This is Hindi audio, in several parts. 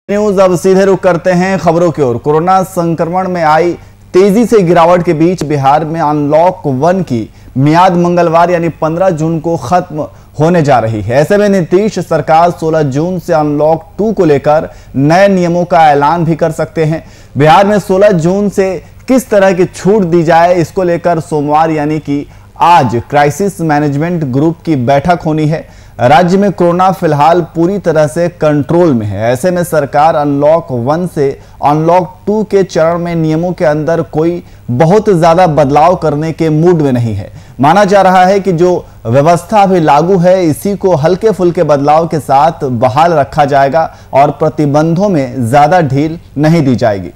न्यूज अब सीधे रुख करते हैं खबरों की ओर। कोरोना संक्रमण में आई तेजी से गिरावट के बीच बिहार में अनलॉक 1 की मियाद मंगलवार यानी 15 जून को खत्म होने जा रही है। ऐसे में नीतीश सरकार 16 जून से अनलॉक 2 को लेकर नए नियमों का ऐलान भी कर सकते हैं। बिहार में 16 जून से किस तरह की छूट दी जाए, इसको लेकर सोमवार यानी कि आज क्राइसिस मैनेजमेंट ग्रुप की बैठक होनी है। राज्य में कोरोना फिलहाल पूरी तरह से कंट्रोल में है। ऐसे में सरकार अनलॉक 1 से अनलॉक 2 के चरण में नियमों के अंदर कोई बहुत ज्यादा बदलाव करने के मूड में नहीं है। माना जा रहा है कि जो व्यवस्था अभी लागू है इसी को हल्के फुल्के बदलाव के साथ बहाल रखा जाएगा और प्रतिबंधों में ज्यादा ढील नहीं दी जाएगी।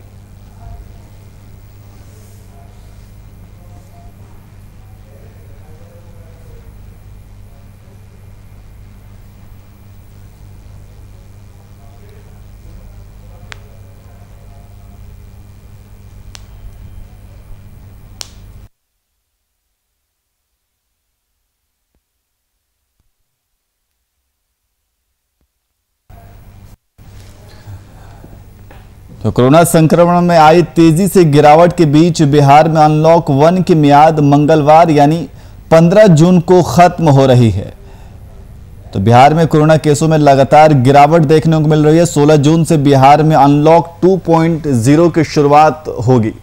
तो कोरोना संक्रमण में आई तेजी से गिरावट के बीच बिहार में अनलॉक 1 की मियाद मंगलवार यानी 15 जून को खत्म हो रही है। तो बिहार में कोरोना केसों में लगातार गिरावट देखने को मिल रही है। 16 जून से बिहार में अनलॉक 2.0 की शुरुआत होगी।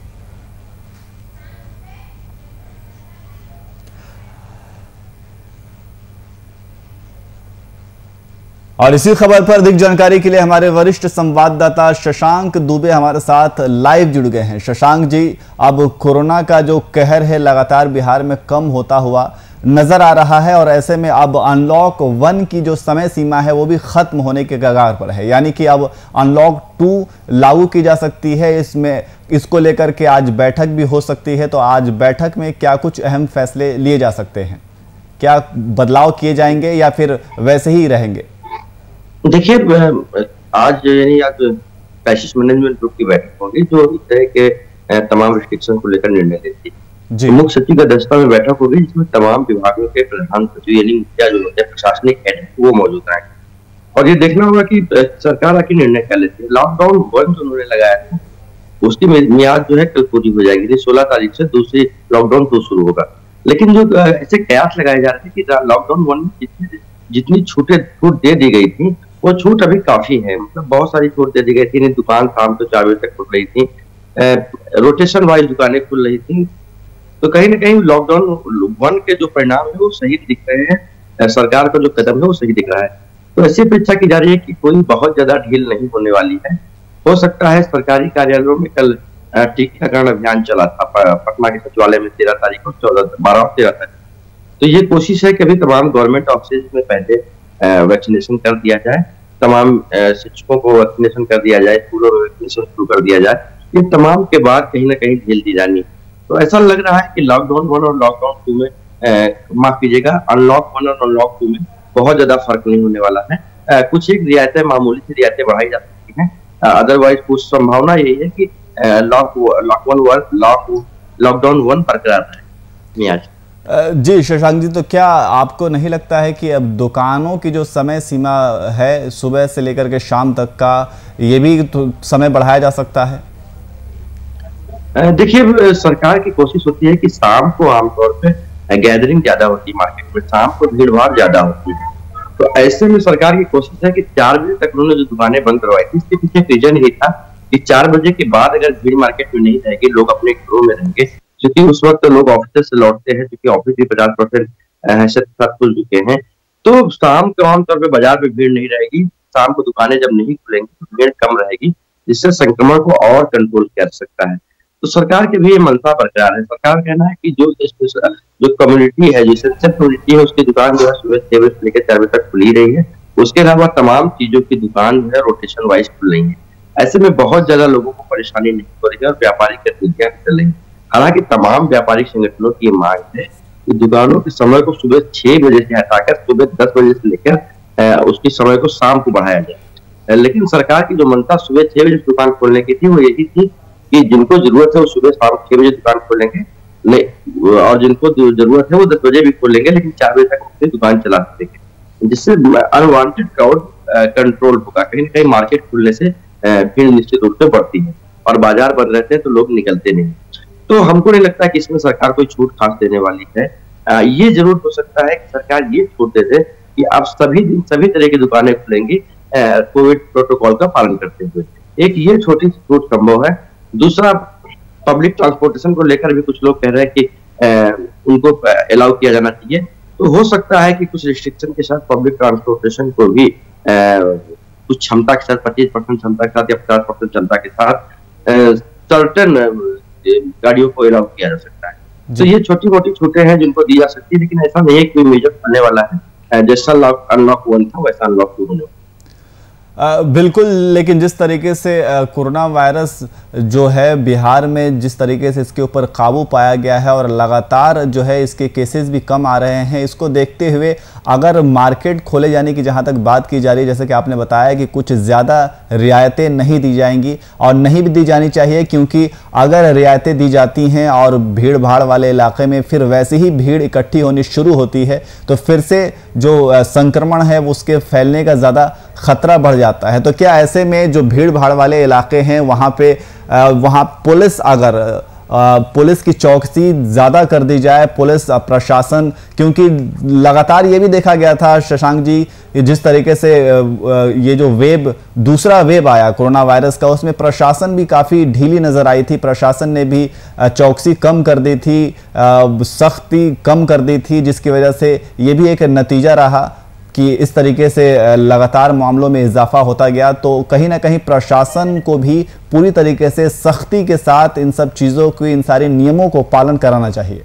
और इसी खबर पर अधिक जानकारी के लिए हमारे वरिष्ठ संवाददाता शशांक दुबे हमारे साथ लाइव जुड़ गए हैं। शशांक जी, अब कोरोना का जो कहर है लगातार बिहार में कम होता हुआ नजर आ रहा है और ऐसे में अब अनलॉक 1 की जो समय सीमा है वो भी खत्म होने के कगार पर है, यानी कि अब अनलॉक 2 लागू की जा सकती है। इसको लेकर के आज बैठक भी हो सकती है। तो आज बैठक में क्या कुछ अहम फैसले लिए जा सकते हैं? क्या बदलाव किए जाएंगे या फिर वैसे ही रहेंगे? देखिए, आज क्राइसिस मैनेजमेंट ग्रुप की बैठक होगी जो इस तरह के तमाम रिस्ट्रिक्शन को लेकर निर्णय लेती है। तो मुख्य सचिव की अध्यक्षता में बैठक होगी जिसमें तमाम विभागों के प्रधान सचिव यानी मुखिया जो होते हैं प्रशासनिक हेड वो मौजूद रहेंगे और ये देखना होगा कि सरकार आखिर निर्णय क्या लेती है। लॉकडाउन 1 जो उन्होंने लगाया था उसकी मियाद जो है कल पूरी हो जाएगी। 16 तारीख से दूसरी लॉकडाउन 2 शुरू होगा। लेकिन जो ऐसे कयास लगाए जा रहे थे कि लॉकडाउन 1 में जितनी छूट दे दी गई थी वो छूट अभी काफी है। मतलब बहुत सारी छूट दे दी गई थी। दुकान शाम को 4 बजे तक खुल रही थी, रोटेशन वाइज दुकानें खुल रही थी। तो कहीं ना कहीं लॉकडाउन 1 के जो परिणाम है वो सही दिख रहे हैं। सरकार का जो कदम है वो सही दिख रहा है। तो ऐसी अपेक्षा की जा रही है कि कोई बहुत ज्यादा ढील नहीं होने वाली है। हो सकता है सरकारी कार्यालयों में कल टीकाकरण अभियान चला था पटना के सचिवालय में 13 तारीख को 12 और 13 तक। तो ये कोशिश है कि अभी तमाम गवर्नमेंट ऑफिस में पहले वैक्सीनेशन कर दिया जाए, तमाम शिक्षकों को वैक्सीनेशन कर दिया जाए, स्कूलों में वैक्सीनेशन शुरू कर दिया जाए। इन तमाम के बाद कहीं ना कहीं ढील दी जानी। तो ऐसा लग रहा है कि लॉकडाउन 1 और लॉकडाउन 2 में माफ कीजिएगा अनलॉक 1 और अनलॉक 2 में बहुत ज्यादा फर्क नहीं होने वाला है। कुछ एक रियायतें, मामूली सी रियायतें बढ़ाई जा सकती हैं। अदरवाइज कुछ संभावना यही है कि लॉकडाउन 1 बरकरार है। जी शशांक जी, तो क्या आपको नहीं लगता है कि अब दुकानों की जो समय सीमा है सुबह से लेकर के शाम तक का ये भी तो समय बढ़ाया जा सकता है? देखिए, सरकार की कोशिश होती है कि शाम को आमतौर पे गैदरिंग ज्यादा होती है मार्केट में, शाम को भीड़ भाड़ ज्यादा होती है। तो ऐसे में सरकार की कोशिश है कि 4 बजे तक उन्होंने जो दुकानें बंद करवाई थी इसके पीछे रीजन ये था कि 4 बजे के बाद अगर भीड़ मार्केट में नहीं रहेगी, लोग अपने घरों में रहेंगे, क्योंकि उस वक्त लोग ऑफिस से लौटते हैं, क्योंकि ऑफिस भी 50% खुल चुके हैं। तो शाम को आमतौर पर बाजार में भीड़ नहीं रहेगी। शाम को दुकानें जब नहीं खुलेंगी तो भीड़ कम रहेगी, जिससे संक्रमण को और कंट्रोल किया जा सकता है। तो सरकार की भी ये मंशा बरकरार है। सरकार का कहना है कि जो कम्युनिटी है, जैसे कम्युनिटी है, उसकी दुकान जो है सुबह 6 बजे से लेकर 4 बजे तक खुली रही है। उसके अलावा तमाम चीजों की दुकान जो है रोटेशन वाइज खुल रही है। ऐसे में बहुत ज्यादा लोगों को परेशानी नहीं हो रही है और व्यापारिक गतिविधियां चल रही है। हालांकि तमाम व्यापारिक संगठनों की ये मांग है कि दुकानों के समय को सुबह 6 बजे से हटाकर सुबह 10 बजे से लेकर उसके समय को शाम को बढ़ाया जाए। लेकिन सरकार की जो मंशा सुबह 6 बजे दुकान खोलने की थी वो यही थी कि जिनको जरूरत है वो सुबह शाम 6 बजे दुकान खोलेंगे, और जिनको जरूरत है वो 10 बजे भी खोलेंगे, लेकिन 4 बजे तक अपनी दुकान चला सकेंगे, जिससे अनवांटेड क्राउड कंट्रोल होगा। कहीं ना कहीं मार्केट खुलने से भीड़ निश्चित रूप से बढ़ती है, और बाजार बंद रहते हैं तो लोग निकलते नहीं। तो हमको नहीं लगता कि इसमें सरकार कोई छूट खास देने वाली है। ये जरूर हो सकता है कि सरकार ये छूट दे दे कि आप सभी दिन सभी तरह की दुकानें खुलेंगी कोविड प्रोटोकॉल का पालन करते हुए। एक ये छोटी सी छूट संभव है। दूसरा, पब्लिक ट्रांसपोर्टेशन को लेकर भी कुछ लोग कह रहे हैं कि उनको अलाउ किया जाना चाहिए। तो हो सकता है कि कुछ रिस्ट्रिक्शन के साथ पब्लिक ट्रांसपोर्टेशन को भी कुछ क्षमता के साथ 25% क्षमता के साथ या 50% क्षमता के साथ सर्टेन गाड़ियों को अलाउ किया जा सकता है। तो ये छोटी मोटी छूटें हैं जिनको दी जा सकती है, लेकिन ऐसा नहीं है कि मेजर बनने वाला है। जैसा अनलॉक 1 था वैसा अनलॉक 2 होने वाला। बिल्कुल, लेकिन जिस तरीके से कोरोना वायरस जो है बिहार में जिस तरीके से इसके ऊपर काबू पाया गया है और लगातार जो है इसके केसेस भी कम आ रहे हैं, इसको देखते हुए अगर मार्केट खोले जाने की जहां तक बात की जा रही है, जैसे कि आपने बताया कि कुछ ज़्यादा रियायतें नहीं दी जाएंगी और नहीं भी दी जानी चाहिए, क्योंकि अगर रियायतें दी जाती हैं और भीड़ भाड़ वाले इलाके में फिर वैसे ही भीड़ इकट्ठी होनी शुरू होती है तो फिर से जो संक्रमण है उसके फैलने का ज़्यादा खतरा बढ़ जाता है। तो क्या ऐसे में जो भीड़ भाड़ वाले इलाके हैं वहाँ पुलिस अगर पुलिस की चौकसी ज़्यादा कर दी जाए, पुलिस प्रशासन, क्योंकि लगातार ये भी देखा गया था शशांक जी, जिस तरीके से ये जो दूसरा वेब आया कोरोना वायरस का, उसमें प्रशासन भी काफ़ी ढीली नज़र आई थी। प्रशासन ने भी चौकसी कम कर दी थी, सख्ती कम कर दी थी, जिसकी वजह से ये भी एक नतीजा रहा कि इस तरीके से लगातार मामलों में इजाफा होता गया। तो कहीं ना कहीं प्रशासन को भी पूरी तरीके से सख्ती के साथ इन सब चीज़ों को, इन सारे नियमों को पालन कराना चाहिए।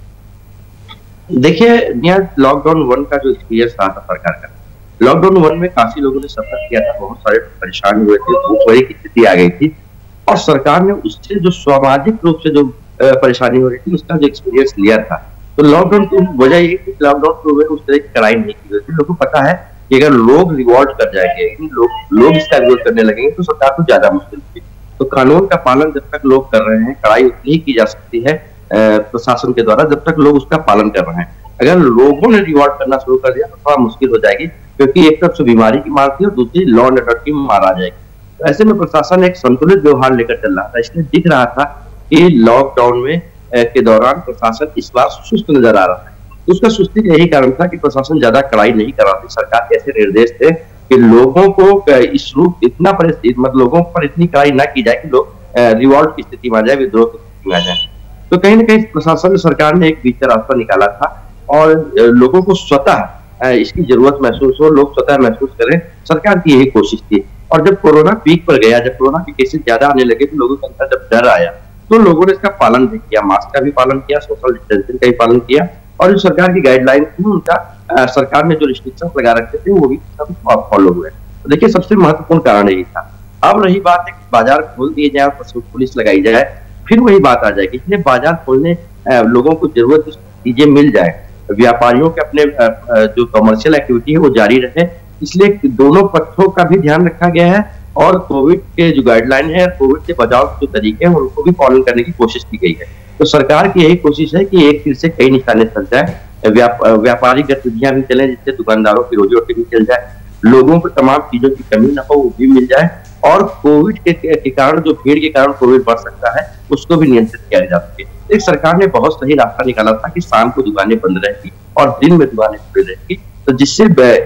देखिए, लॉकडाउन 1 का जो एक्सपीरियंस रहा था सरकार का, लॉकडाउन 1 में काफी लोगों ने सफर किया था, बहुत सारे परेशान हुए थे, भूखमरी की स्थिति आ गई थी, और सरकार ने उससे जो सामाजिक रूप से जो परेशानी हो रही थी उसका जो एक्सपीरियंस लिया था। तो लॉकडाउन की वजह ये कि लॉकडाउन के हुए उस तरह की कड़ाई नहीं की गई थी। लोगों को पता है कि अगर लोग रिवॉर्ड कर जाएंगे, लोग इसका विरोध करने लगेंगे तो सरकार को ज्यादा मुश्किल होगी। तो कानून का पालन जब तक लोग कर रहे हैं, कड़ाई उतनी ही की जा सकती है प्रशासन के द्वारा जब तक लोग उसका पालन कर रहे हैं। अगर लोगों ने रिवॉर्ड करना शुरू कर दिया तो थोड़ा मुश्किल हो जाएगी, क्योंकि एक तरफ से बीमारी की मार थी और दूसरी लॉ एंड ऑर्डर की मार आ जाएगी। तो ऐसे में प्रशासन एक संतुलित व्यवहार लेकर चल रहा था। इसलिए दिख रहा था कि लॉकडाउन में के दौरान प्रशासन इस बार सुस्त नजर आ रहा है। उसका सुस्ती का यही कारण था कि प्रशासन ज्यादा कड़ाई नहीं कर रहा था। सरकार के ऐसे निर्देश थे कि लोगों को इस रूप इतना मतलब लोगों पर इतनी कड़ाई ना की जाए कि लोग रिवॉल्ट की स्थिति में आ जाए, विद्रोह की स्थिति में आ जाए। तो कहीं ना कहीं प्रशासन सरकार ने एक बीच रास्ता निकाला था और लोगों को स्वतः इसकी जरूरत महसूस हो, लोग स्वतः महसूस करें, सरकार की यही कोशिश थी। और जब कोरोना पीक पर गया, जब कोरोना के केसेस ज्यादा आने लगे तो लोगों के अंदर जब डर आया तो लोगों ने इसका पालन भी किया, मास्क का भी पालन किया, सोशल डिस्टेंसिंग का भी पालन किया, और जो सरकार की गाइडलाइन थी उनका सरकार ने जो रिस्ट्रिक्शन लगा रखे थे वो भी सब फॉलो हुए। तो देखिए, सबसे महत्वपूर्ण कारण यही था। अब रही बात है कि बाजार खोल दिए जाए और पुलिस लगाई जाए, फिर वही बात आ जाएगी। इसलिए बाजार खोलने लोगों को जरूरत चीजें मिल जाए, व्यापारियों के अपने जो कमर्शियल एक्टिविटी है वो जारी रहे, इसलिए दोनों पक्षों का भी ध्यान रखा गया है। और कोविड के जो गाइडलाइन है, कोविड से बचाव के जो तरीके हैं उनको भी पालन करने की कोशिश की गई है। तो सरकार की यही कोशिश है कि एक तीर से कई निशाने चल जाए, व्यापारिक गतिविधियां भी चलें, जिससे दुकानदारों की रोजी रोटी भी चल जाए, लोगों को तमाम चीजों की कमी न हो वो भी मिल जाए, और कोविड के कारण जो भीड़ के कारण कोविड बढ़ सकता है उसको भी नियंत्रित किया जा सके। एक सरकार ने बहुत सही रास्ता निकाला था कि शाम को दुकानें बंद रहेगी और दिन में दुकानें खुली रहेगी, तो जिससे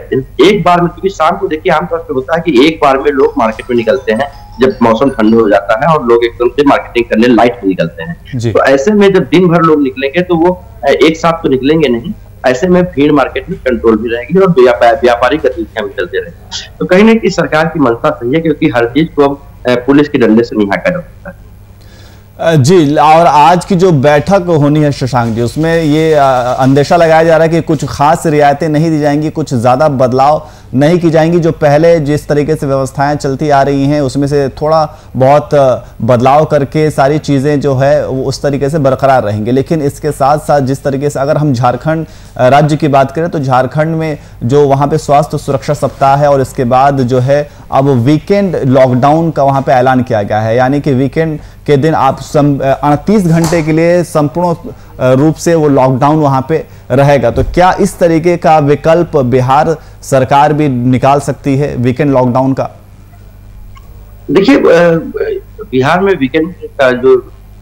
एक बार में, क्योंकि शाम को देखिए आमतौर पर होता है कि एक बार में लोग मार्केट में निकलते हैं जब मौसम ठंडा हो जाता है और लोग एकदम से मार्केटिंग करने लाइट में निकलते हैं। तो ऐसे में जब दिन भर लोग निकलेंगे तो वो एक साथ तो निकलेंगे नहीं, ऐसे में भीड़ मार्केट में कंट्रोल भी रहेगी और व्यापारिक गतिविधियां भी चलते रहेंगी। तो कहीं ना कहीं सरकार की मंशा सही है, क्योंकि हर चीज को अब पुलिस के डंडे से नहीं हाँका जा सकता है। जी, और आज की जो बैठक होनी है शशांक जी, उसमें ये अंदेशा लगाया जा रहा है कि कुछ खास रियायतें नहीं दी जाएंगी, कुछ ज़्यादा बदलाव नहीं की जाएंगी। जो पहले जिस तरीके से व्यवस्थाएं चलती आ रही हैं उसमें से थोड़ा बहुत बदलाव करके सारी चीज़ें जो है वो उस तरीके से बरकरार रहेंगी। लेकिन इसके साथ साथ जिस तरीके से अगर हम झारखंड राज्य की बात करें तो झारखंड में जो वहाँ पे स्वास्थ्य सुरक्षा सप्ताह है और इसके बाद जो है अब वीकेंड लॉकडाउन का वहाँ पे ऐलान किया गया है, यानी कि वीकेंड के दिन आप 38 घंटे के लिए संपूर्ण रूप से वो लॉकडाउन वहाँ पे रहेगा। तो क्या इस तरीके का विकल्प बिहार सरकार भी निकाल सकती है वीकेंड लॉकडाउन का? देखिए, बिहार में वीकेंड का जो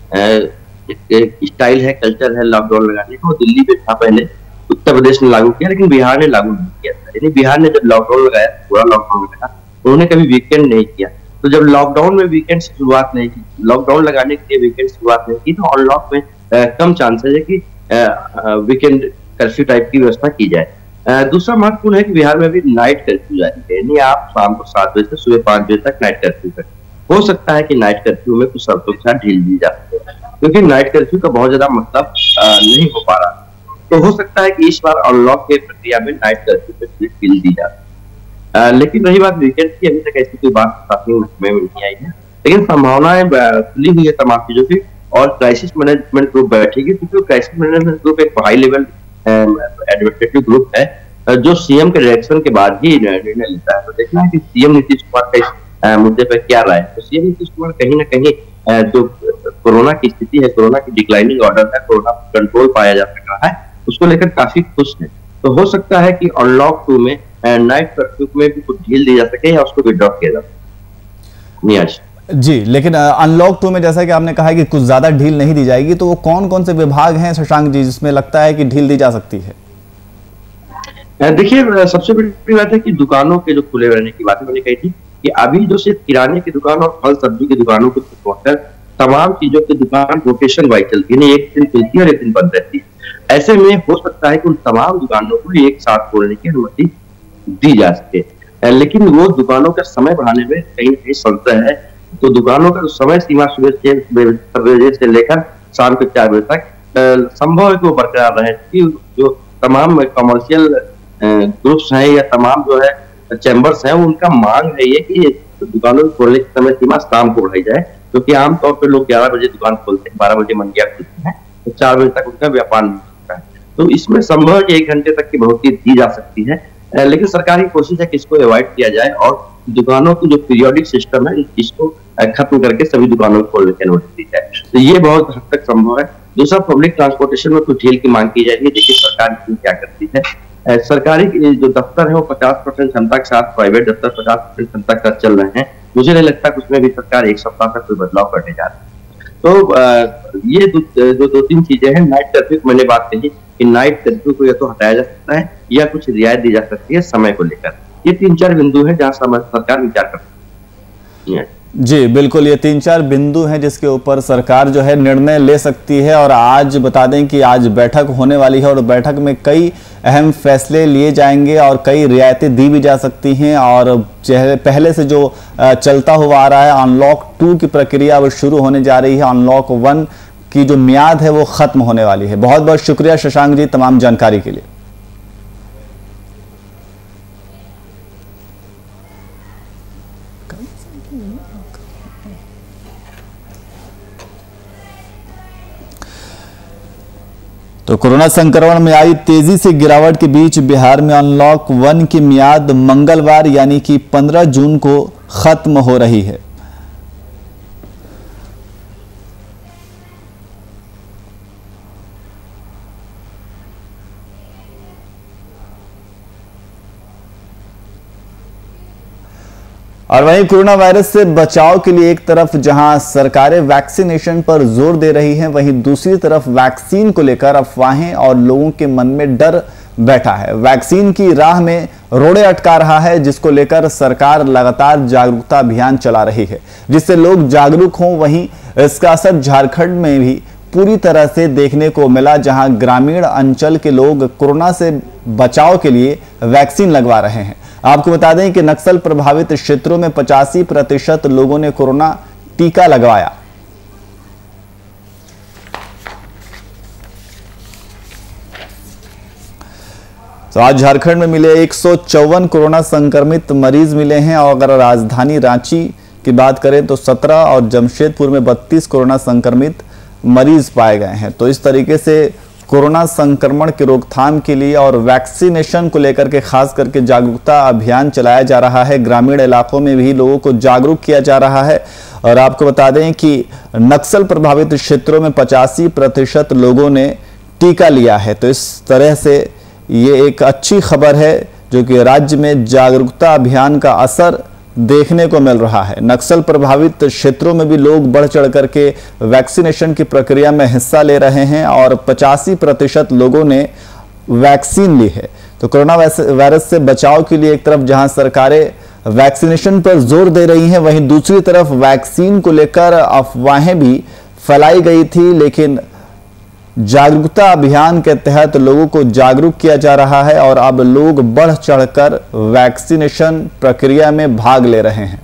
स्टाइल है, कल्चर है लॉकडाउन लगाने का, वो दिल्ली में था पहले, उत्तर प्रदेश ने लागू किया, लेकिन बिहार ने लागू नहीं किया था। यानी बिहार ने जब लॉकडाउन लगाया, पूरा लॉकडाउन लगाया, उन्होंने कभी वीकेंड नहीं किया। तो जब लॉकडाउन में वीकेंड से शुरुआत नहीं की, लॉकडाउन लगाने के लिए वीकेंड शुरुआत नहीं की, तो अनलॉक में कम चांसेस है कि वीकेंड कर्फ्यू टाइप की व्यवस्था की जाए। दूसरा महत्वपूर्ण है कि बिहार में अभी नाइट कर्फ्यू जारी है, यानी आप शाम को 7 बजे से सुबह 5 बजे तक नाइट कर्फ्यू करें। हो सकता है कि नाइट कर्फ्यू में कुछ शर्तों के साथ ढील दी जा सके, क्योंकि नाइट कर्फ्यू का बहुत ज्यादा मतलब नहीं हो पा रहा। तो हो सकता है कि इस बार अनलॉक की प्रक्रिया में नाइट कर्फ्यू पे ढील दी जाए। लेकिन रही बात वीकेंड की, अभी तक ऐसी कोई बात शासनिक महकमे में नहीं आई है, लेकिन संभावनाएं खुली हुई है तमाम चीजों की। और क्राइसिस मैनेजमेंट ग्रुप बैठेगी, क्योंकि क्राइसिस मैनेजमेंट ग्रुप एक हाई लेवल एडमिनिस्ट्रेटिव ग्रुप है, जो सीएम के डायरेक्शन के बाद ही निर्णय लेता है। तो देखना है कि सीएम नीतीश कुमार का इस मुद्दे पर क्या राय है। तो सीएम नीतीश कुमार कहीं ना कहीं जो कोरोना की स्थिति है, कोरोना की डिक्लाइनिंग ऑर्डर है, कोरोना कंट्रोल पाया जा सक रहा है, उसको लेकर काफी खुश है। तो हो सकता है कि अनलॉक 2 में नाइट कर्फ्यू में भी कुछ ढील दी जा सके या उसको विड्रॉ किया जा सके। जी, लेकिन अनलॉक 2 में जैसा कि आपने कहा कि कुछ ज्यादा ढील नहीं दी जाएगी, तो वो कौन कौन से विभाग हैं शशांक जी जिसमें लगता है कि ढील दी जा सकती है? देखिए, सबसे बड़ी बात है कि दुकानों के जो खुले रहने की बात मैंने कही थी, कि अभी जो सिर्फ किराने की दुकान और फल सब्जी की दुकानों को छोड़कर तमाम चीजों की दुकान रोटेशन वाइज चलती है, एक दिन खुलती है और एक दिन बंद रहती है। ऐसे में हो सकता है कि उन तमाम दुकानों को एक साथ खोलने की अनुमति दी जा सके, लेकिन वो दुकानों का समय बढ़ाने में कहीं ना कहीं संशय है। तो दुकानों का समय सीमा सुबह 6 बजे से लेकर शाम के 4 बजे तक संभव है कि वो बरकरार रहे, कि जो तमाम कमर्शियल ग्रुप्स हैं या तमाम जो है चैम्बर्स हैं, उनका मांग है ये कि दुकानों को खोलने की समय सीमा शाम को बढ़ाई जाए, क्योंकि आमतौर पर लोग 11 बजे दुकान खोलते हैं, 12 बजे मंडियां खुलती हैं, तो 4 बजे तक उनका व्यापार नहीं होता है। तो इसमें संभव है कि 1 घंटे तक की बढ़ोतरी दी जा सकती है, लेकिन सरकार की कोशिश है कि इसको अवॉइड किया जाए और दुकानों की जो पीरियोडिक सिस्टम है इसको खत्म करके सभी दुकानों को खोलने की अनुमति दी जाए। तो ये बहुत हद तक संभव है। दूसरा, पब्लिक ट्रांसपोर्टेशन में कुछ ढील की मांग की जाएगी। देखिए सरकार क्या करती है। सरकारी जो दफ्तर है वो 50% क्षमता के साथ, प्राइवेट दफ्तर 50% क्षमता के साथ चल रहे हैं। मुझे नहीं लगता कि उसमें भी सरकार एक सप्ताह तक कोई बदलाव करने जा रही है। तो ये जो 2-3 चीजें हैं। नाइट कर्फ्यू मैंने बात कही कि नाइट कर्फ्यू को या तो हटाया जा सकता है या कुछ रियायत दी जा सकती है समय को लेकर। ये 3-4 बिंदु है जहां सरकार विचार कर सकती है। जी बिल्कुल, ये 3-4 बिंदु हैं जिसके ऊपर सरकार जो है निर्णय ले सकती है। और आज बता दें कि आज बैठक होने वाली है और बैठक में कई अहम फैसले लिए जाएंगे और कई रियायतें दी भी जा सकती हैं। और पहले से जो चलता हुआ आ रहा है अनलॉक 2 की प्रक्रिया अब शुरू होने जा रही है। अनलॉक 1 की जो मियाद है वो खत्म होने वाली है। बहुत बहुत शुक्रिया शशांक जी तमाम जानकारी के लिए। तो कोरोना संक्रमण में आई तेजी से गिरावट के बीच बिहार में अनलॉक 1 की मियाद मंगलवार यानी कि 15 जून को खत्म हो रही है। और वहीं कोरोना वायरस से बचाव के लिए एक तरफ जहां सरकारें वैक्सीनेशन पर जोर दे रही हैं, वहीं दूसरी तरफ वैक्सीन को लेकर अफवाहें और लोगों के मन में डर बैठा है। वैक्सीन की राह में रोड़े अटका रहा है, जिसको लेकर सरकार लगातार जागरूकता अभियान चला रही है, जिससे लोग जागरूक हों। वहीं इसका असर झारखंड में भी पूरी तरह से देखने को मिला, जहां ग्रामीण अंचल के लोग कोरोना से बचाव के लिए वैक्सीन लगवा रहे हैं। आपको बता दें कि नक्सल प्रभावित क्षेत्रों में 85% लोगों ने कोरोना टीका लगवाया। तो आज झारखंड में मिले 154 कोरोना संक्रमित मरीज मिले हैं। और अगर राजधानी रांची की बात करें तो 17 और जमशेदपुर में 32 कोरोना संक्रमित मरीज पाए गए हैं। तो इस तरीके से कोरोना संक्रमण की रोकथाम के लिए और वैक्सीनेशन को लेकर के खास करके जागरूकता अभियान चलाया जा रहा है। ग्रामीण इलाकों में भी लोगों को जागरूक किया जा रहा है। और आपको बता दें कि नक्सल प्रभावित क्षेत्रों में 85% लोगों ने टीका लिया है। तो इस तरह से ये एक अच्छी खबर है जो कि राज्य में जागरूकता अभियान का असर देखने को मिल रहा है। नक्सल प्रभावित क्षेत्रों में भी लोग बढ़ चढ़ करके वैक्सीनेशन की प्रक्रिया में हिस्सा ले रहे हैं और 85% लोगों ने वैक्सीन ली है। तो कोरोना वायरस से बचाव के लिए एक तरफ जहां सरकारें वैक्सीनेशन पर जोर दे रही हैं, वहीं दूसरी तरफ वैक्सीन को लेकर अफवाहें भी फैलाई गई थी, लेकिन जागरूकता अभियान के तहत लोगों को जागरूक किया जा रहा है और अब लोग बढ़ चढ़कर वैक्सीनेशन प्रक्रिया में भाग ले रहे हैं।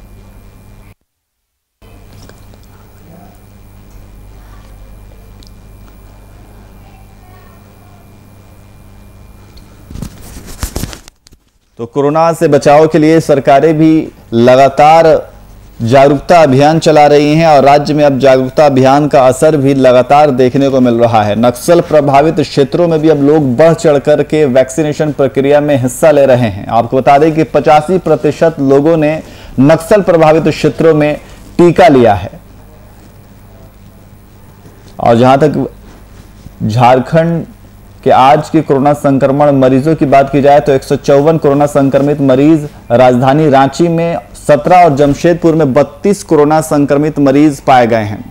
तो कोरोना से बचाव के लिए सरकारें भी लगातार जागरूकता अभियान चला रही हैं और राज्य में अब जागरूकता अभियान का असर भी लगातार देखने को मिल रहा है। नक्सल प्रभावित क्षेत्रों में भी अब लोग बढ़ चढ़कर के वैक्सीनेशन प्रक्रिया में हिस्सा ले रहे हैं। आपको बता दें कि 85% लोगों ने नक्सल प्रभावित क्षेत्रों में टीका लिया है। और जहां तक झारखंड कि आज के कोरोना संक्रमण मरीजों की बात की जाए तो 154 कोरोना संक्रमित मरीज, राजधानी रांची में 17 और जमशेदपुर में 32 कोरोना संक्रमित मरीज पाए गए हैं।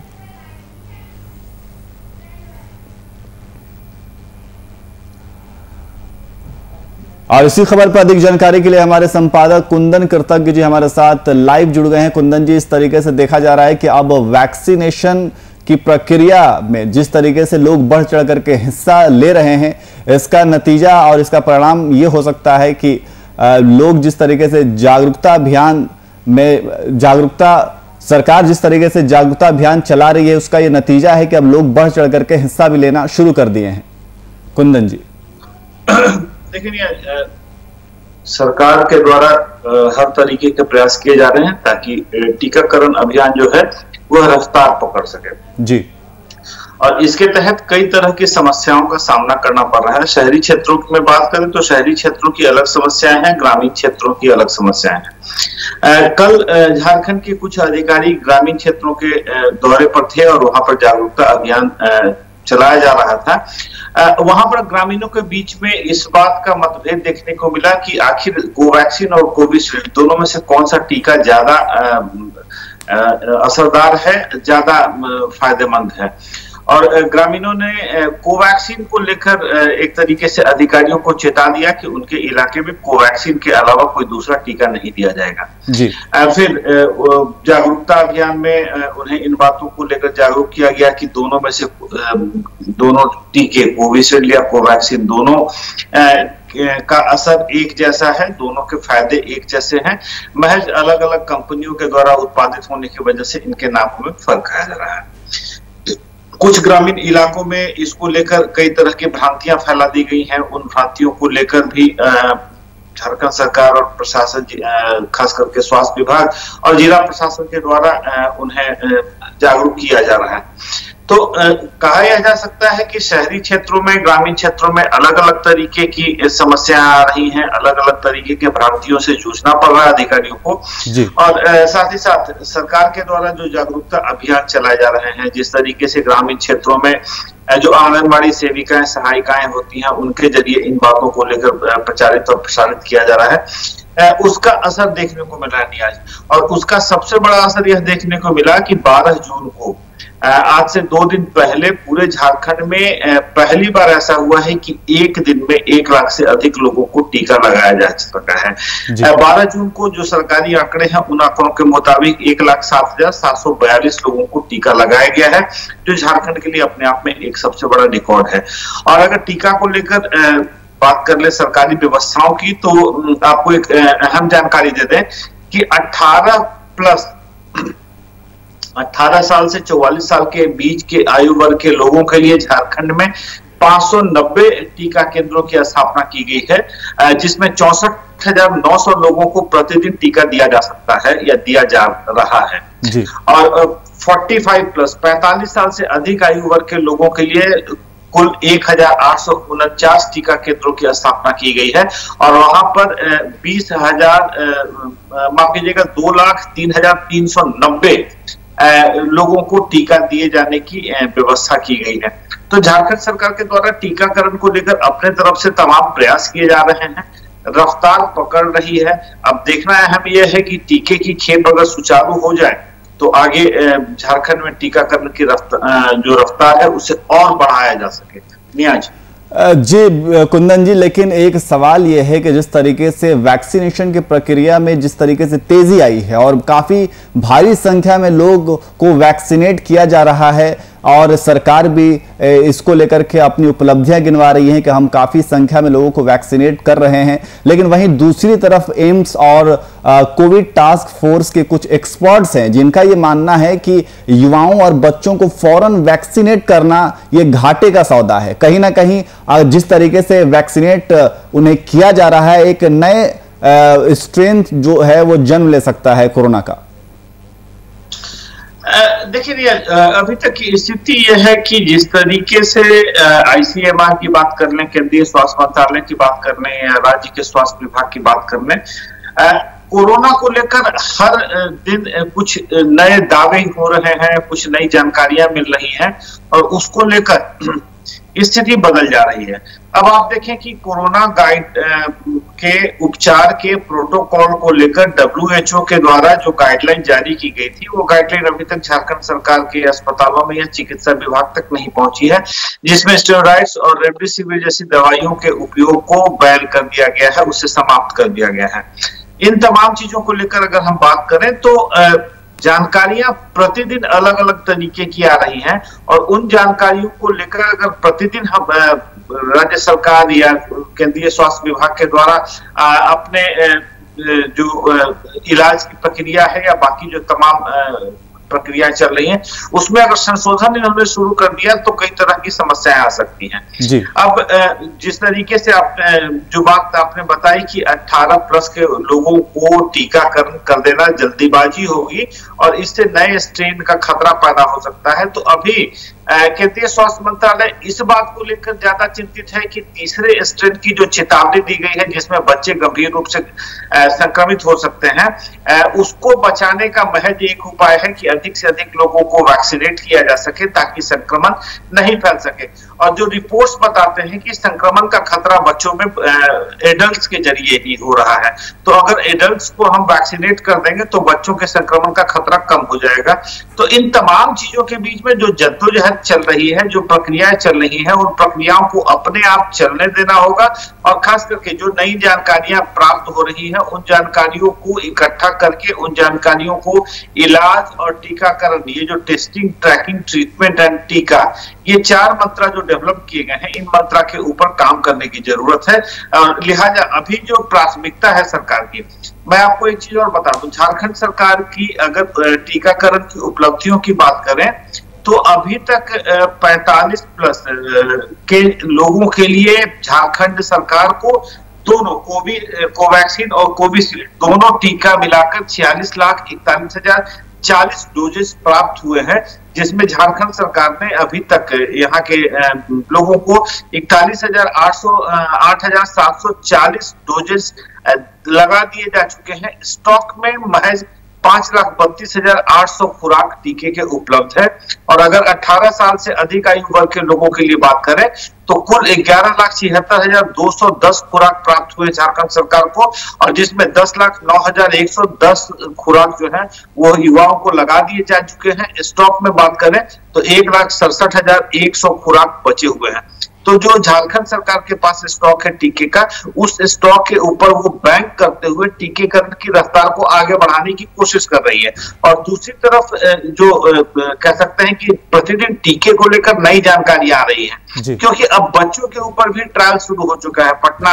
और इसी खबर पर अधिक जानकारी के लिए हमारे संपादक कुंदन कृतज्ञ जी हमारे साथ लाइव जुड़ गए हैं। कुंदन जी, इस तरीके से देखा जा रहा है कि अब वैक्सीनेशन की प्रक्रिया में जिस तरीके से लोग बढ़ चढ़ करके हिस्सा ले रहे हैं, इसका नतीजा और इसका परिणाम ये हो सकता है कि लोग जिस तरीके से जागरूकता अभियान में सरकार जिस तरीके से जागरूकता अभियान चला रही है, उसका ये नतीजा है कि अब लोग बढ़ चढ़ करके हिस्सा भी लेना शुरू कर दिए हैं। कुंदन जी, देखिए, सरकार के द्वारा हर तरीके के प्रयास किए जा रहे हैं ताकि टीकाकरण अभियान जो है वह रफ्तार पकड़ सके जी। और इसके तहत कई तरह की समस्याओं का सामना करना पड़ रहा है। शहरी क्षेत्रों में बात करें तो शहरी क्षेत्रों की अलग समस्याएं हैं, ग्रामीण क्षेत्रों की अलग समस्याएं हैं। कल झारखंड के कुछ अधिकारी ग्रामीण क्षेत्रों के दौरे पर थे और वहां पर जागरूकता अभियान चलाया जा रहा था। वहां पर ग्रामीणों के बीच में इस बात का मतभेद देखने को मिला कि आखिर कोवैक्सीन और कोविशील्ड दोनों में से कौन सा टीका ज्यादा असरदार है, ज्यादा फायदेमंद है। और ग्रामीणों ने कोवैक्सीन को लेकर एक तरीके से अधिकारियों को चेता दिया कि उनके इलाके में कोवैक्सीन के अलावा कोई दूसरा टीका नहीं दिया जाएगा जी। फिर जागरूकता अभियान में उन्हें इन बातों को लेकर जागरूक किया गया कि दोनों में से दोनों टीके कोविशील्ड या कोवैक्सीन दोनों का असर एक जैसा है, दोनों के फायदे एक जैसे हैं। महज अलग अलग कंपनियों के द्वारा उत्पादित होने की वजह से इनके नामों में फर्क आया जा रहा है। कुछ ग्रामीण इलाकों में इसको लेकर कई तरह की भ्रांतियां फैला दी गई हैं। उन भ्रांतियों को लेकर भी झारखंड सरकार और प्रशासन, खास करके स्वास्थ्य विभाग और जिला प्रशासन के द्वारा उन्हें जागरूक किया जा रहा है। तो कहा यह जा सकता है कि शहरी क्षेत्रों में, ग्रामीण क्षेत्रों में अलग अलग तरीके की समस्याएं आ रही हैं, अलग अलग तरीके के भ्रांतियों से जूझना पड़ रहा है अधिकारियों को जी। और साथ ही साथ सरकार के द्वारा जो जागरूकता अभियान चलाए जा रहे हैं, जिस तरीके से ग्रामीण क्षेत्रों में जो आंगनबाड़ी सेविकाएं, सहायिकाएं होती हैं, उनके जरिए इन बातों को लेकर प्रचारित और प्रसारित किया जा रहा है, उसका असर देखने को मिला है आज। और उसका सबसे बड़ा असर यह देखने को मिला कि 12 जून को, आज से 2 दिन पहले, पूरे झारखंड में पहली बार ऐसा हुआ है कि एक दिन में 1 लाख से अधिक लोगों को टीका लगाया जा चुका है। 12 जून को जो सरकारी आंकड़े हैं, उन आंकड़ों के मुताबिक 1,07,742 लोगों को टीका लगाया गया है, जो झारखंड के लिए अपने आप में एक सबसे बड़ा रिकॉर्ड है। और अगर टीका को लेकर बात कर ले सरकारी व्यवस्थाओं की, तो आपको एक अहम जानकारी दे दें कि 18 साल से 44 साल के बीच के आयु वर्ग के लोगों के लिए झारखंड में 590 टीका केंद्रों की स्थापना की गई है, जिसमें 64,900 लोगों को प्रतिदिन टीका दिया जा सकता है या दिया जा रहा है जी। और 45 साल से अधिक आयु वर्ग के लोगों के लिए कुल 1,849 टीका केंद्रों की स्थापना की गई है। और वहां पर 2,03,390 लोगों को टीका दिए जाने की व्यवस्था की गई है। तो झारखंड सरकार के द्वारा टीकाकरण को लेकर अपने तरफ से तमाम प्रयास किए जा रहे हैं। रफ्तार पकड़ रही है। अब देखना अहम यह है कि टीके की खेप अगर सुचारू हो जाए तो आगे झारखंड में टीकाकरण की जो रफ्तार है उसे और बढ़ाया जा सके। नियाज जी कुंदन जी, लेकिन एक सवाल यह है कि जिस तरीके से वैक्सीनेशन की प्रक्रिया में जिस तरीके से तेजी आई है और काफी भारी संख्या में लोग को वैक्सीनेट किया जा रहा है और सरकार भी इसको लेकर के अपनी उपलब्धियां गिनवा रही है कि हम काफी संख्या में लोगों को वैक्सीनेट कर रहे हैं, लेकिन वहीं दूसरी तरफ एम्स और कोविड टास्क फोर्स के कुछ एक्सपर्ट्स हैं जिनका ये मानना है कि युवाओं और बच्चों को फौरन वैक्सीनेट करना ये घाटे का सौदा है। कहीं ना कहीं जिस तरीके से वैक्सीनेट उन्हें किया जा रहा है, एक नए स्ट्रेन जो है वो जन्म ले सकता है कोरोना का। देखिए अभी तक की स्थिति यह है कि जिस तरीके से आईसीएमआर की बात कर लें, केंद्रीय स्वास्थ्य मंत्रालय की बात कर लें या राज्य के स्वास्थ्य विभाग की बात कर लें, कोरोना को लेकर हर दिन कुछ नए दावे हो रहे हैं, कुछ नई जानकारियां मिल रही हैं और उसको लेकर स्थिति बदल जा रही है। अब आप देखें कि कोरोना गाइड के उपचार के प्रोटोकॉल को लेकर WHO के द्वारा जो गाइडलाइन जारी की गई थी, वो गाइडलाइन अभी तक झारखंड सरकार के अस्पतालों में या चिकित्सा विभाग तक नहीं पहुंची है, जिसमें स्टेरॉइड्स और रेमडेसिविर जैसी दवाइयों के उपयोग को बैन कर दिया गया है, उसे समाप्त कर दिया गया है। इन तमाम चीजों को लेकर अगर हम बात करें तो जानकारियां प्रतिदिन अलग अलग तरीके की आ रही हैं और उन जानकारियों को लेकर अगर प्रतिदिन हम राज्य सरकार या केंद्रीय स्वास्थ्य विभाग के द्वारा अपने जो इलाज की प्रक्रिया है या बाकी जो तमाम प्रक्रियाएं चल रही हैं उसमें अगर संशोधन इन्होंने शुरू कर दिया तो कई तरह की समस्याएं आ सकती हैं। जी। अब जिस तरीके से जो बात आपने बताई कि 18 प्लस के लोगों को टीकाकरण कर देना जल्दीबाजी होगी और इससे नए स्ट्रेन का खतरा पैदा हो सकता है, तो अभी केंद्रीय स्वास्थ्य मंत्रालय इस बात को लेकर ज्यादा चिंतित है कि तीसरे स्ट्रेन की जो चेतावनी दी गई है जिसमें बच्चे गंभीर रूप से संक्रमित हो सकते हैं, उसको बचाने का महज एक उपाय है कि अधिक से अधिक लोगों को वैक्सीनेट किया जा सके ताकि संक्रमण नहीं फैल सके। और जो रिपोर्ट्स बताते हैं कि संक्रमण का खतरा बच्चों में एडल्ट्स के जरिए ही हो रहा है, तो अगर एडल्ट्स को हम वैक्सीनेट कर देंगे तो बच्चों के संक्रमण का खतरा कम हो जाएगा। तो इन तमाम चीजों के बीच में जो जद्दोजहद चल रही है, जो प्रक्रियाएं चल रही हैं, उन प्रक्रियाओं को अपने आप चलने देना होगा और खास करके जो नई जानकारियां प्राप्त हो रही हैं उन जानकारियों को इकट्ठा करके उन जानकारियों को इलाज और टीकाकरण, ये जो टेस्टिंग, ट्रैकिंग, ट्रीटमेंट एंड टीका, ये 4 मंत्रा जो डेवलप किए गए हैं, इन मंत्रा के ऊपर काम करने की जरूरत है। लिहाजा अभी जो प्राथमिकता है सरकार की, मैं आपको एक चीज और बता दूं, झारखंड सरकार की अगर टीकाकरण की उपलब्धियों की बात करें तो अभी तक 45 प्लस के लोगों के लिए झारखंड सरकार को दोनों कोवैक्सीन और कोविशील्ड दोनों टीका मिलाकर 46,41,040 डोजेस प्राप्त हुए हैं, जिसमें झारखंड सरकार ने अभी तक यहाँ के लोगों को 8,740 डोजेस लगा दिए जा चुके हैं। स्टॉक में महज 5,32,800 खुराक टीके के उपलब्ध है और अगर 18 साल से अधिक आयु वर्ग के लोगों के लिए बात करें तो कुल 11,76,210 खुराक प्राप्त हुए झारखंड सरकार को और जिसमें 10,09,110 खुराक जो है वो युवाओं को लगा दिए जा चुके हैं। स्टॉक में बात करें तो 1,67,100 खुराक बचे हुए हैं। तो जो झारखंड सरकार के पास स्टॉक है टीके का, उस स्टॉक के ऊपर वो बैंक करते हुए टीकेकरण की रफ्तार को आगे बढ़ाने की कोशिश कर रही है। और दूसरी तरफ जो कह सकते हैं कि प्रतिदिन टीके को लेकर नई जानकारी आ रही है, क्योंकि अब बच्चों के ऊपर भी ट्रायल शुरू हो चुका है। पटना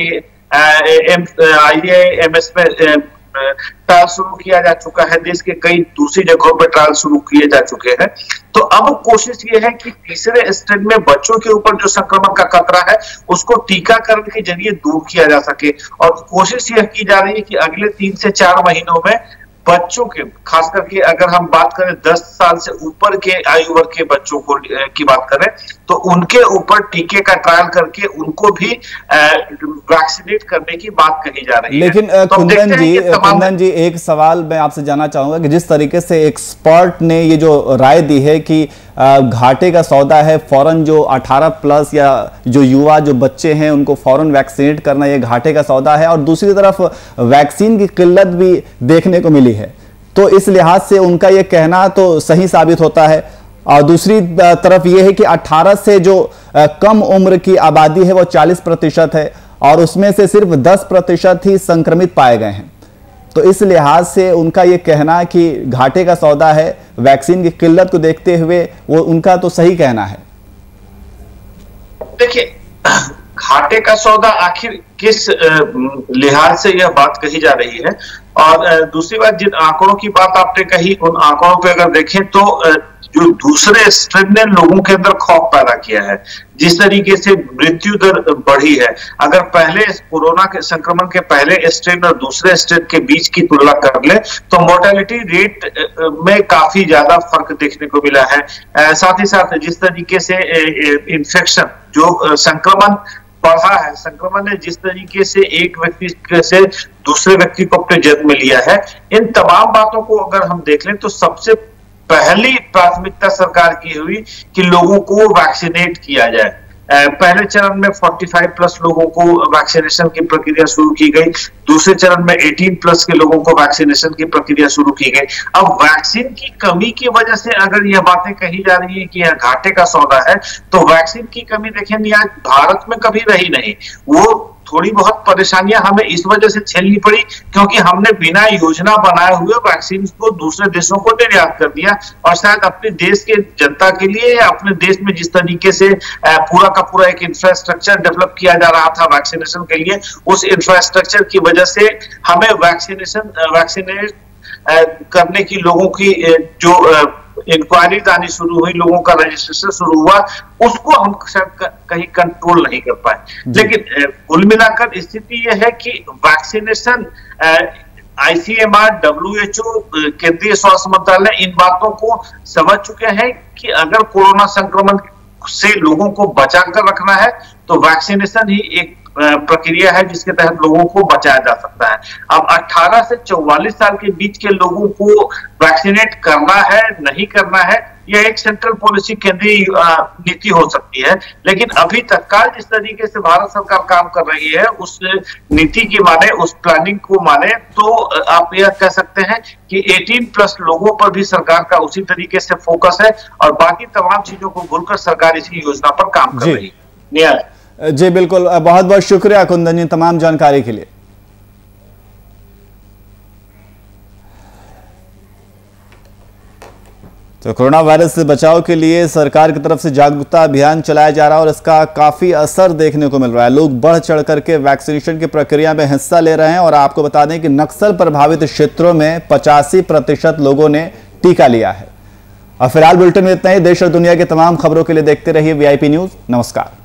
IIMS में ट्रायल शुरू किया जा चुका है, देश के कई दूसरी जगहों पर ट्रायल शुरू किए जा चुके हैं। तो अब कोशिश ये है कि तीसरे स्टेज में बच्चों के ऊपर जो संक्रमण का खतरा है उसको टीकाकरण के जरिए दूर किया जा सके और कोशिश यह की जा रही है कि अगले 3 से 4 महीनों में बच्चों के, खास करके अगर हम बात करें 10 साल से ऊपर के आयु वर्ग के बच्चों को की बात करें तो उनके ऊपर टीके का ट्रायल करके उनको भी वैक्सीनेट करने की बात कही जा रही है। लेकिन तो कुंदन जी एक सवाल मैं आपसे जानना चाहूंगा कि जिस तरीके से एक्सपर्ट ने ये जो राय दी है कि घाटे का सौदा है। फौरन जो 18 प्लस या जो युवा जो बच्चे हैं उनको फौरन वैक्सीनेट करना ये घाटे का सौदा है। और दूसरी तरफ वैक्सीन की किल्लत भी देखने को मिली है, तो इस लिहाज से उनका ये कहना तो सही साबित होता है। और दूसरी तरफ ये है कि 18 से जो कम उम्र की आबादी है वो 40% है और उसमें से सिर्फ 10% ही संक्रमित पाए गए हैं। तो इस लिहाज से उनका ये कहना कि घाटे का सौदा है, वैक्सीन की किल्लत को देखते हुए वो उनका तो सही कहना है। देखिए, घाटे का सौदा आखिर किस लिहाज से यह बात कही जा रही है, और दूसरी बात जिन आंकड़ों की बात आपने कही उन आंकड़ों पे अगर देखें तो जो दूसरे स्ट्रेन ने लोगों के अंदर खौफ पैदा किया है, जिस तरीके से मृत्यु दर बढ़ी है, अगर पहले कोरोना के संक्रमण के पहले स्ट्रेन और दूसरे स्ट्रेन के बीच की तुलना कर ले तो मोर्टेलिटी रेट में काफी ज्यादा फर्क देखने को मिला है। साथ ही साथ जिस तरीके से इन्फेक्शन जो संक्रमण बढ़ा है, संक्रमण ने जिस तरीके से एक व्यक्ति से दूसरे व्यक्ति को अपने जन्म में लिया है, इन तमाम बातों को अगर हम देख लें तो सबसे पहली प्राथमिकता सरकार की हुई कि लोगों को वैक्सीनेट किया जाए। पहले चरण में 45 प्लस लोगों को वैक्सीनेशन की प्रक्रिया शुरू की गई, दूसरे चरण में 18 प्लस के लोगों को वैक्सीनेशन की प्रक्रिया शुरू की गई। अब वैक्सीन की कमी की वजह से अगर यह बातें कही जा रही है कि यह घाटे का सौदा है, तो वैक्सीन की कमी देखें आज भारत में कभी रही नहीं। वो थोड़ी बहुत परेशानियां हमें इस वजह से झेलनी पड़ी क्योंकि हमने बिना योजना बनाए हुए वैक्सीन को दूसरे देशों को निर्यात कर दिया, और शायद अपने देश के जनता के लिए या अपने देश में जिस तरीके से पूरा का पूरा एक इंफ्रास्ट्रक्चर डेवलप किया जा रहा था वैक्सीनेशन के लिए, उस इंफ्रास्ट्रक्चर की वजह से हमें वैक्सीनेट करने की लोगों की जो इंक्वायरीज आनी शुरू हुई, लोगों का रजिस्ट्रेशन शुरू हुआ, उसको हम शायद कहीं कंट्रोल नहीं कर पाए। लेकिन कुल मिलाकर स्थिति यह है कि वैक्सीनेशन ICMR, WHO, केंद्रीय स्वास्थ्य मंत्रालय इन बातों को समझ चुके हैं कि अगर कोरोना संक्रमण से लोगों को बचाकर रखना है तो वैक्सीनेशन ही एक प्रक्रिया है जिसके तहत लोगों को बचाया जा सकता है। अब 18 से 44 साल के बीच के लोगों को वैक्सीनेट करना है नहीं करना है, यह एक सेंट्रल पॉलिसी केंद्रीय नीति हो सकती है, लेकिन अभी तत्काल जिस तरीके से भारत सरकार काम कर रही है उस नीति की माने, उस प्लानिंग को माने तो आप यह कह सकते हैं कि 18 प्लस लोगों पर भी सरकार का उसी तरीके से फोकस है और बाकी तमाम चीजों को भूलकर सरकार इसी योजना पर काम कर रही है। जी बिल्कुल, बहुत बहुत शुक्रिया कुंदन जी तमाम जानकारी के लिए। तो कोरोना वायरस से बचाव के लिए सरकार की तरफ से जागरूकता अभियान चलाया जा रहा है और इसका काफी असर देखने को मिल रहा है। लोग बढ़ चढ़ करके वैक्सीनेशन की प्रक्रिया में हिस्सा ले रहे हैं और आपको बता दें कि नक्सल प्रभावित क्षेत्रों में 85% लोगों ने टीका लिया है। और फिलहाल बुलेटिन में इतना ही। देश और दुनिया की तमाम खबरों के लिए देखते रहिए VIP न्यूज। नमस्कार।